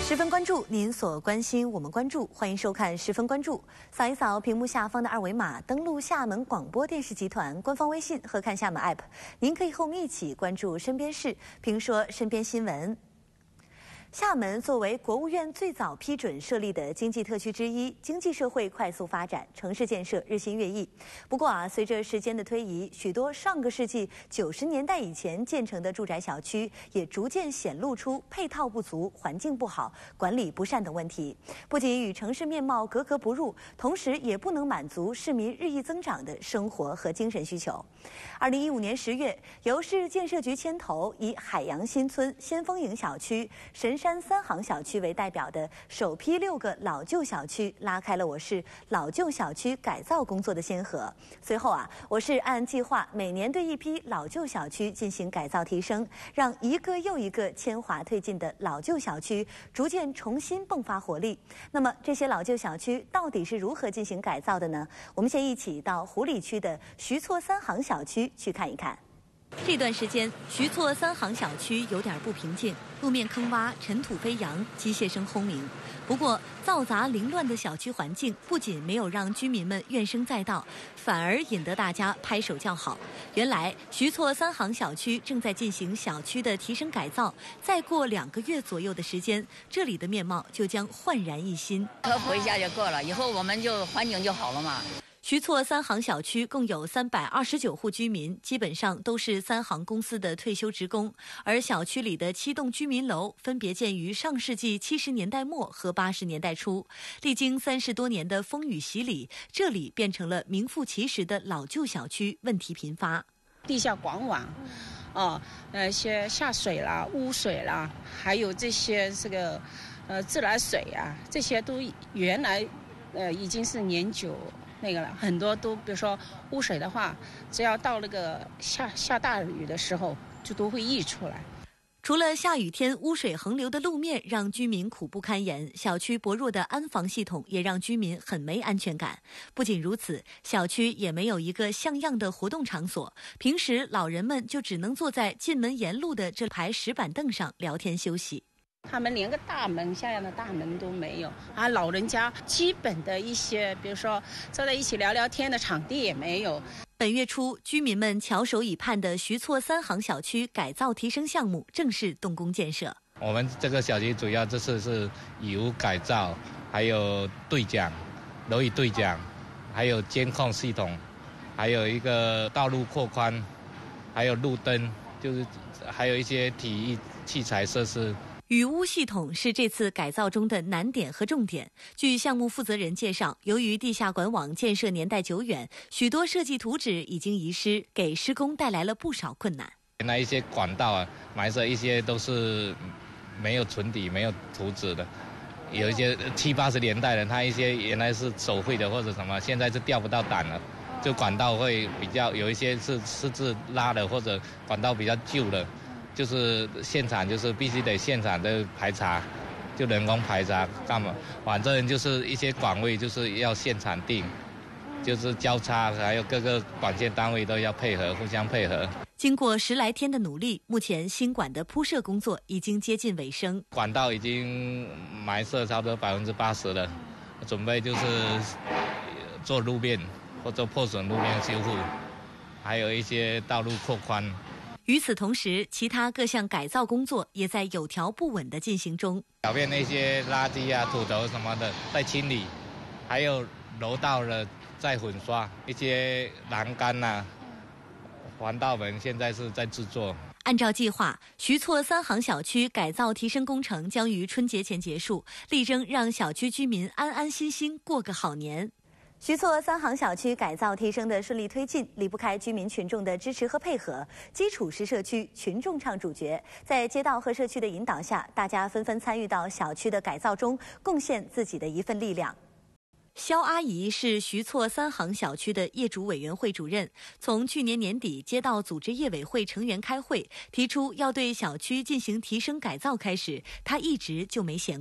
十分关注，您所关心，我们关注，欢迎收看十分关注。扫一扫屏幕下方的二维码，登录厦门广播电视集团官方微信和看厦门 App， 您可以和我们一起关注身边事，评说身边新闻。厦门作为国务院最早批准设立的经济特区之一，经济社会快速发展，城市建设日新月异。不过随着时间的推移，许多上个世纪90年代以前建成的住宅小区也逐渐显露出配套不足、环境不好、管理不善等问题，不仅与城市面貌格格不入，同时也不能满足市民日益增长的生活和精神需求。2015年10月，由市建设局牵头，以海洋新村、先锋营小区、神山3行小区为代表的首批6个老旧小区，拉开了我市老旧小区改造工作的先河。随后我市按计划每年对一批老旧小区进行改造提升，让一个又一个铅华推进的老旧小区逐渐重新迸发活力。那么这些老旧小区到底是如何进行改造的呢？我们先一起到湖里区的徐厝3行小区去看一看。这段时间，徐厝3行小区有点不平静，路面坑洼，尘土飞扬，机械声轰鸣。不过，嘈杂凌乱的小区环境不仅没有让居民们怨声载道，反而引得大家拍手叫好。原来，徐厝3行小区正在进行小区的提升改造，再过2个月左右的时间，这里的面貌就将焕然一新。 科普一下就够了，以后我们就环境就好了嘛。 徐厝3行小区共有329户居民，基本上都是3行公司的退休职工，而小区里的7栋居民楼分别建于上世纪70年代末和80年代初，历经30多年的风雨洗礼，这里变成了名副其实的老旧小区，问题频发。 地下管网，一些下水啦、污水啦，还有这些自来水啊，这些都原来已经是年久。那个了，很多都比如说污水的话，只要到那个下大雨的时候，就都会溢出来。 除了下雨天污水横流的路面让居民苦不堪言，小区薄弱的安防系统也让居民很没安全感。不仅如此，小区也没有一个像样的活动场所，平时老人们就只能坐在进门沿路的这排石板凳上聊天休息。 他们连个大门像样的大门都没有老人家基本的一些比如说坐在一起聊聊天的场地也没有。 本月初，居民们翘首以盼的徐厝3行小区改造提升项目正式动工建设。 我们这个小区主要这次是雨污改造，还有对讲、楼宇对讲，还有监控系统，还有一个道路扩宽，还有路灯，就是还有一些体育器材设施。 雨污系统是这次改造中的难点和重点。据项目负责人介绍，由于地下管网建设年代久远，许多设计图纸已经遗失，给施工带来了不少困难。 原来一些管道埋设一些都是没有存底、没有图纸的，有一些70、80年代的，它一些原来是手绘的或者什么，现在是调不到档了。就管道会比较有一些是自拉的，或者管道比较旧的。就是现场就是必须得现场的排查，就人工排查干嘛？反正就是一些管位就是要现场定，就是交叉，还有各个管线单位都要配合，互相配合。 经过10来天的努力，目前新管的铺设工作已经接近尾声， 管道已经埋设差不多80%了，准备就是做路面或者破损路面修复，还有一些道路扩宽。 与此同时，其他各项改造工作也在有条不紊地进行中。 表面那些垃圾土头什么的在清理，还有楼道的在粉刷，一些栏杆防盗门现在是在制作。 按照计划，徐厝3行小区改造提升工程将于春节前结束，力争让小区居民安安心心过个好年。徐厝3行小区改造提升的顺利推进，离不开居民群众的支持和配合。基础是社区，群众唱主角。在街道和社区的引导下，大家纷纷参与到小区的改造中，贡献自己的一份力量。肖阿姨是徐厝3行小区的业主委员会主任，从去年年底街道组织业委会成员开会，提出要对小区进行提升改造开始，她一直就没闲过。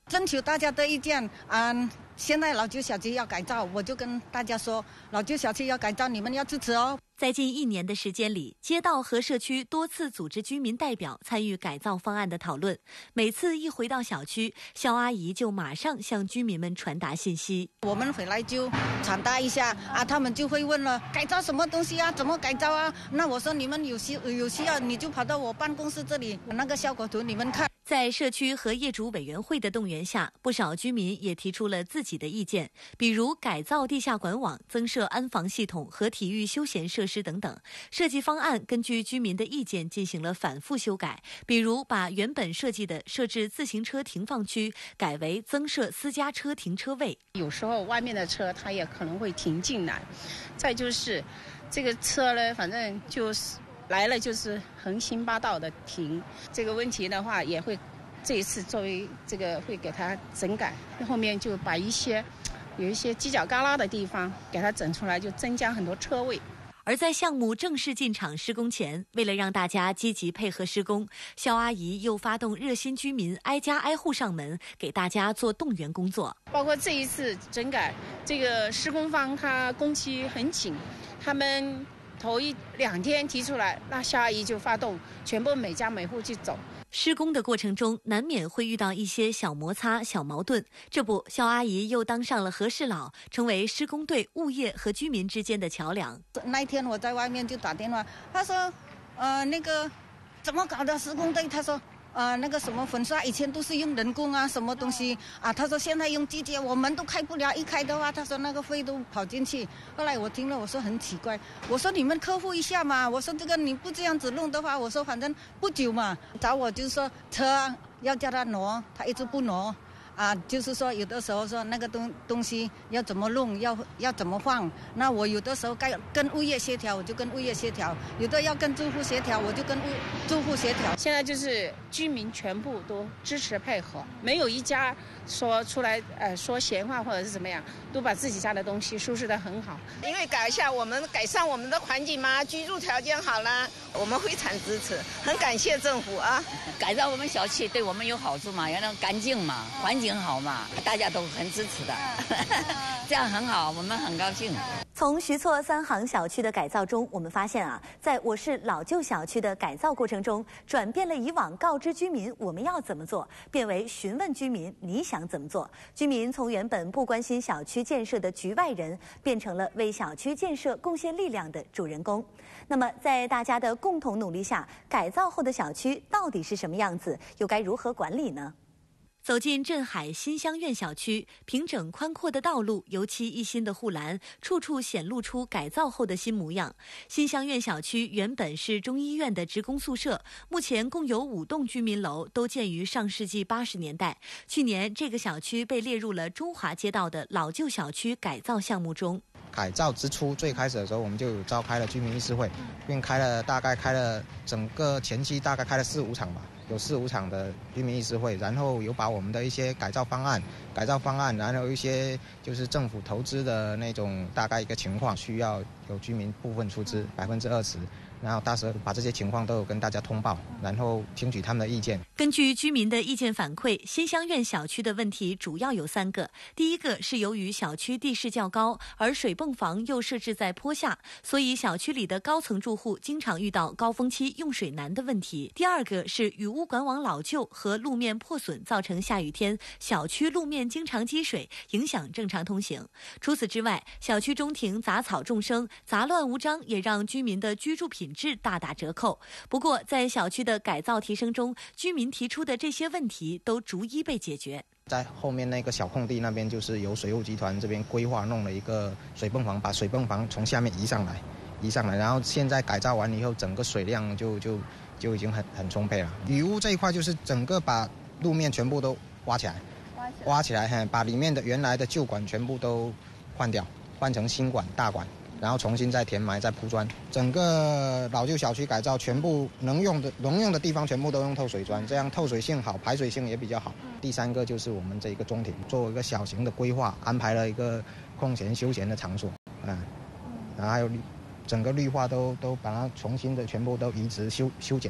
征求大家的意见现在老旧小区要改造，我就跟大家说，老旧小区要改造，你们要支持哦。 在近1年的时间里，街道和社区多次组织居民代表参与改造方案的讨论。每次一回到小区，肖阿姨就马上向居民们传达信息。 我们回来就传达一下他们就会问了，改造什么东西啊？怎么改造啊？那我说你们有需要，你就跑到我办公室这里，那个效果图你们看。 在社区和业主委员会的动员下，不少居民也提出了自己的意见，比如改造地下管网、增设安防系统和体育休闲设施等等。设计方案根据居民的意见进行了反复修改，比如把原本设计的设置自行车停放区改为增设私家车停车位。 有时候外面的车它也可能会停进来，再就是这个车呢，反正就是来了就是横行霸道的停，这个问题的话也会这一次作为这个会给它整改，后面就把有一些犄角旮旯的地方给它整出来，就增加很多车位。 而在项目正式进场施工前，为了让大家积极配合施工，肖阿姨又发动热心居民挨家挨户上门，给大家做动员工作。 包括这一次整改，这个施工方他工期很紧，他们头1-2天提出来，那肖阿姨就发动全部每家每户去走。 施工的过程中，难免会遇到一些小摩擦、小矛盾。这不，肖阿姨又当上了和事佬，成为施工队、物业和居民之间的桥梁。 那一天我在外面就打电话，他说，那个怎么搞的施工队？他说，那个什么粉刷以前都是用人工什么东西他说现在用机械，我门都开不了，一开的话，他说那个灰都跑进去。后来我听了，我说很奇怪，我说你们克服一下嘛，我说这个你不这样子弄的话，我说反正不久嘛，找我就是说车要叫他挪，他一直不挪。就是说有的时候说那个东西要怎么弄，要怎么放，那我有的时候该跟物业协调，我就跟物业协调；有的要跟住户协调，我就跟住户协调。 现在就是居民全部都支持配合，没有一家说出来说闲话或者是怎么样，都把自己家的东西收拾得很好。 因为改善我们的环境嘛，居住条件好了，我们非常支持，很感谢政府改造我们小区对我们有好处嘛，要让干净嘛，环境好嘛，大家都很支持的，这样很好，我们很高兴。 从徐厝3行小区的改造中，我们发现在我市老旧小区的改造过程中，转变了以往告知居民我们要怎么做，变为询问居民你想怎么做。居民从原本不关心小区建设的局外人，变成了为小区建设贡献力量的主人公。那么，在大家的共同努力下，改造后的小区到底是什么样子，又该如何管理呢？走进镇海新乡苑小区，平整宽阔的道路，油漆一新的护栏，处处显露出改造后的新模样。新乡苑小区原本是中医院的职工宿舍，目前共有5栋居民楼，都建于上世纪80年代。去年，这个小区被列入了中华街道的老旧小区改造项目中。 改造之初，最开始的时候，我们就召开了居民议事会，并大概开了整个前期大概开了4-5场吧，有4-5场的居民议事会，然后有把我们的一些改造方案，然后一些就是政府投资的那种大概一个情况，需要有居民部分出资20%。然后到时候把这些情况都有跟大家通报，然后听取他们的意见。 根据居民的意见反馈，新乡苑小区的问题主要有3个。第一个是由于小区地势较高，而水泵房又设置在坡下，所以小区里的高层住户经常遇到高峰期用水难的问题。第二个是雨污管网老旧和路面破损，造成下雨天小区路面经常积水，影响正常通行。除此之外，小区中庭杂草众生，杂乱无章，也让居民的居住品质大打折扣。不过，在小区的改造提升中，居民提出的这些问题都逐一被解决。 在后面那个小空地那边，就是由水务集团这边规划弄了一个水泵房，把水泵房从下面移上来，然后现在改造完以后，整个水量就已经很充沛了。雨污这一块就是整个把路面全部都挖起来，把里面的原来的旧管全部都换掉，换成新管大管，然后重新再填埋再铺砖。整个老旧小区改造全部能用的地方全部都用透水砖，这样透水性好，排水性也比较好。第3个就是我们这一个中庭做一个小型的规划，安排了一个空闲休闲的场所然后还有整个绿化都把它重新的全部都移植修剪。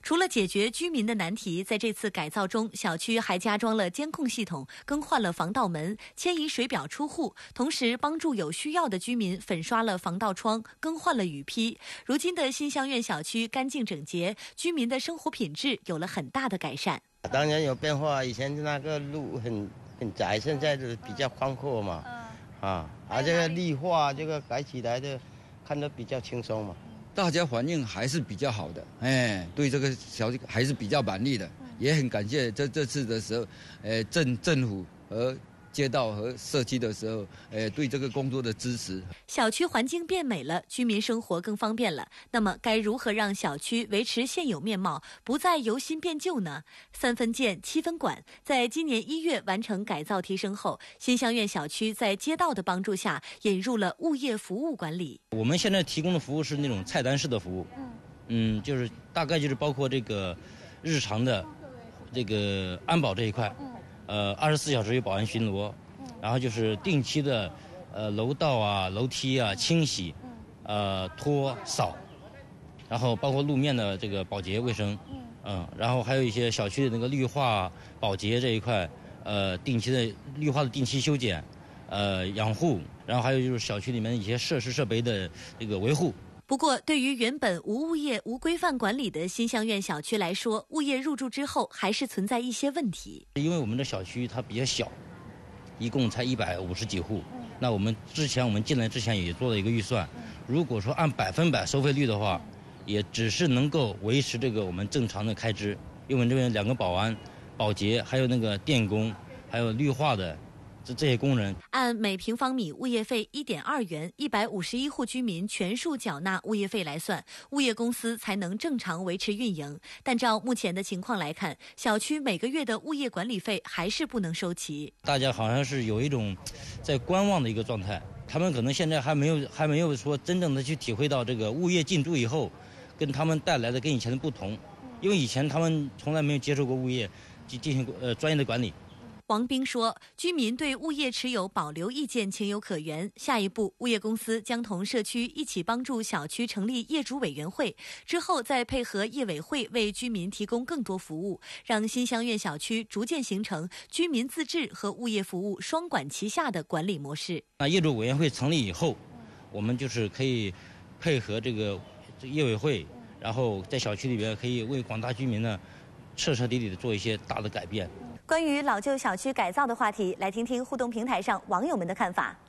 除了解决居民的难题，在这次改造中，小区还加装了监控系统，更换了防盗门，迁移水表出户，同时帮助有需要的居民粉刷了防盗窗，更换了雨披。如今的新乡苑小区干净整洁，居民的生活品质有了很大的改善。 当然有变化，以前那个路很窄，现在是比较宽阔嘛。这个绿化这个改起来的，看得比较轻松嘛。 大家反应还是比较好的，对这个小区还是比较满意的，也很感谢这次的时候，政府和街道和社区的时候，对这个工作的支持。 小区环境变美了，居民生活更方便了。那么，该如何让小区维持现有面貌，不再由新变旧呢？3分建7分管，在今年1月完成改造提升后，新乡苑小区在街道的帮助下，引入了物业服务管理。 我们现在提供的服务是那种菜单式的服务，就是大概就是包括这个日常的这个安保这一块。24小时有保安巡逻，然后就是定期的楼道啊、楼梯啊清洗，拖扫，然后包括路面的这个保洁卫生，然后还有一些小区的那个绿化保洁这一块，定期的绿化的定期修剪，养护，然后还有就是小区里面一些设施设备的这个维护。 不过，对于原本无物业、无规范管理的新乡苑小区来说，物业入驻之后还是存在一些问题。 因为我们的小区它比较小，一共才150几户。那我们进来之前也做了一个预算，如果说按100%收费率的话，也只是能够维持这个我们正常的开支。因为我们这边2个保安、保洁，还有那个电工，还有绿化的。这些工人按每平方米物业费1.2元，151户居民全数缴纳物业费来算，物业公司才能正常维持运营。但照目前的情况来看，小区每个月的物业管理费还是不能收齐。 大家好像是有一种在观望的一个状态，他们可能现在还没有说真正的去体会到这个物业进驻以后，跟他们带来的跟以前的不同，因为以前他们从来没有接受过物业进行专业的管理。 王斌说，居民对物业持有保留意见情有可原。下一步，物业公司将同社区一起帮助小区成立业主委员会，之后再配合业委会为居民提供更多服务，让新乡苑小区逐渐形成居民自治和物业服务双管齐下的管理模式。 那业主委员会成立以后，我们就是可以配合这个业委会，然后在小区里边可以为广大居民呢彻彻底底的做一些大的改变。 关于老旧小区改造的话题，来听听互动平台上网友们的看法。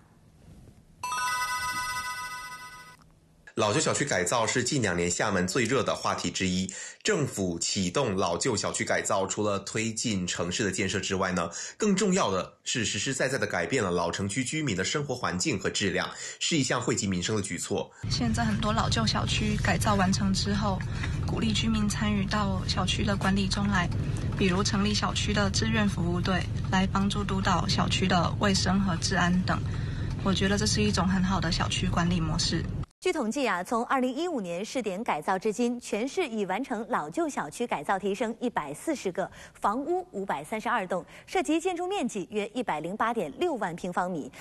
老旧小区改造是近2年厦门最热的话题之一。政府启动老旧小区改造，除了推进城市的建设之外呢，更重要的是实实在在的改变了老城区居民的生活环境和质量，是一项惠及民生的举措。 现在很多老旧小区改造完成之后，鼓励居民参与到小区的管理中来，比如成立小区的志愿服务队，来帮助督导小区的卫生和治安等。我觉得这是一种很好的小区管理模式。 据统计从2015年试点改造至今，全市已完成老旧小区改造提升140个，房屋532栋，涉及建筑面积约108.6万平方米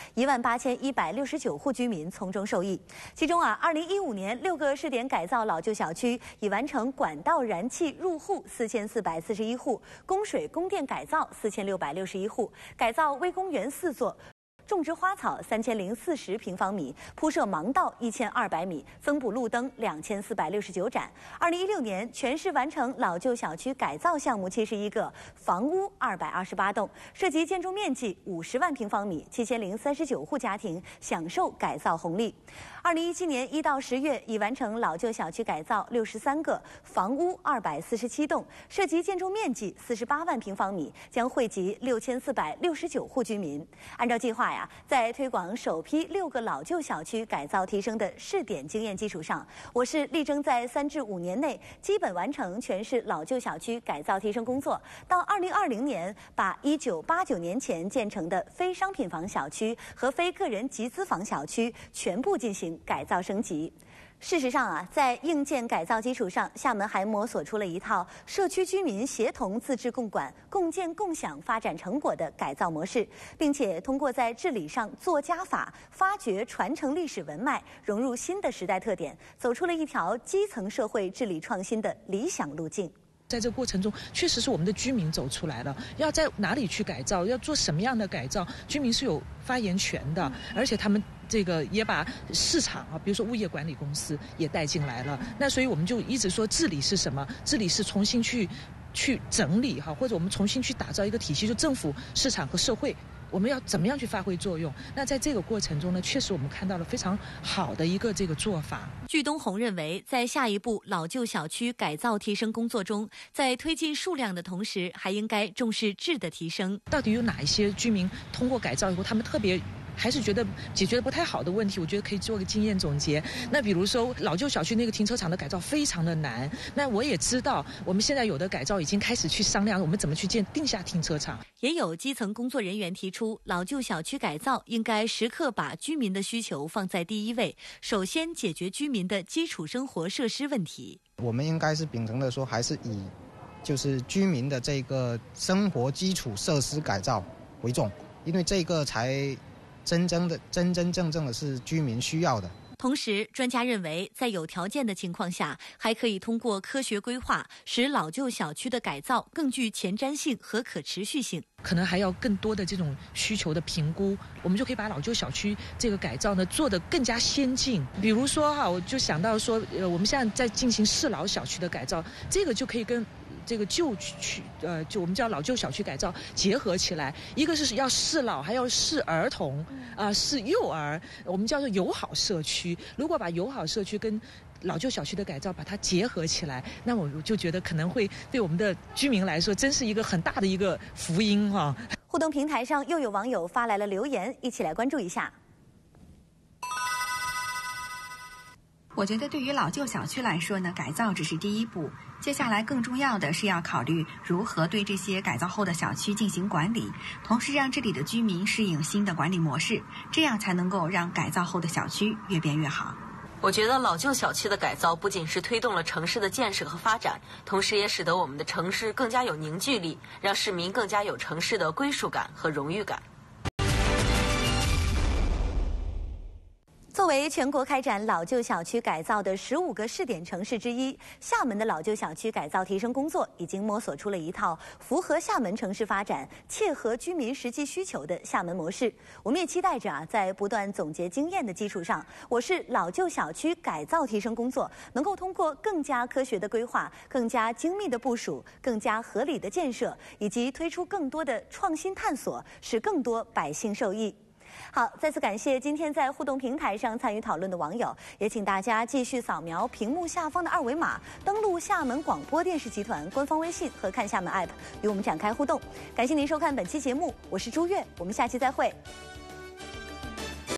，18169户居民从中受益。其中2015年6个试点改造老旧小区已完成管道燃气入户4441户，供水供电改造4661户，改造微公园4座。种植花草3040平方米，铺设盲道1200米，增补路灯2469盏。2016年，全市完成老旧小区改造项目71个，房屋228栋，涉及建筑面积50万平方米，7039户家庭享受改造红利。2017年1到10月，已完成老旧小区改造63个，房屋247栋，涉及建筑面积48万平方米，将惠及6469户居民。按照计划在推广首批6个老旧小区改造提升的试点经验基础上，我市力争在3至5年内基本完成全市老旧小区改造提升工作，到2020年把1989年前建成的非商品房小区和非个人集资房小区全部进行改造升级。事实上在硬件改造基础上，厦门还摸索出了一套社区居民协同自治共管、共建共享发展成果的改造模式，并且通过在治理上做加法，发掘传承历史文脉，融入新的时代特点，走出了一条基层社会治理创新的理想路径。 在这个过程中，确实是我们的居民走出来了，要在哪里去改造，要做什么样的改造，居民是有发言权的，而且他们这个也把市场啊，比如说物业管理公司也带进来了。那所以我们就一直说治理是什么？治理是重新去整理哈，或者我们重新去打造一个体系，就政府、市场和社会。我们要怎么样去发挥作用？那在这个过程中呢，确实我们看到了非常好的一个这个做法。 据东红认为，在下一步老旧小区改造提升工作中，在推进数量的同时，还应该重视质的提升。 到底有哪一些居民通过改造以后，他们特别还是觉得解决的不太好的问题，我觉得可以做个经验总结。那比如说老旧小区那个停车场的改造非常的难，那我也知道我们现在有的改造已经开始去商量我们怎么去建地下停车场。 也有基层工作人员提出，老旧小区改造应该时刻把居民的需求放在第一位，首先解决居民的基础生活设施问题。 我们应该是秉承的说，还是以就是居民的这个生活基础设施改造为重，因为这个才真正的是居民需要的。 同时，专家认为，在有条件的情况下，还可以通过科学规划，使老旧小区的改造更具前瞻性和可持续性。 可能还要更多的这种需求的评估，我们就可以把老旧小区这个改造呢做得更加先进。比如说哈，我就想到说，我们现在在进行适老小区的改造，这个就可以跟这个旧区就我们叫老旧小区改造结合起来，一个是要适老，还要适儿童适幼儿，我们叫做友好社区。如果把友好社区跟老旧小区的改造把它结合起来，那我就觉得可能会对我们的居民来说真是一个很大的一个福音哈。 互动平台上又有网友发来了留言，一起来关注一下。 我觉得对于老旧小区来说呢，改造只是第一步，接下来更重要的是要考虑如何对这些改造后的小区进行管理，同时让这里的居民适应新的管理模式，这样才能够让改造后的小区越变越好。 我觉得老旧小区的改造不仅是推动了城市的建设和发展，同时也使得我们的城市更加有凝聚力，让市民更加有城市的归属感和荣誉感。 作为全国开展老旧小区改造的15个试点城市之一，厦门的老旧小区改造提升工作已经摸索出了一套符合厦门城市发展、切合居民实际需求的厦门模式。我们也期待着在不断总结经验的基础上，我市老旧小区改造提升工作能够通过更加科学的规划、更加精密的部署、更加合理的建设，以及推出更多的创新探索，使更多百姓受益。好，再次感谢今天在互动平台上参与讨论的网友，也请大家继续扫描屏幕下方的2维码，登录厦门广播电视集团官方微信和看厦门 App， 与我们展开互动。感谢您收看本期节目，我是朱月，我们下期再会。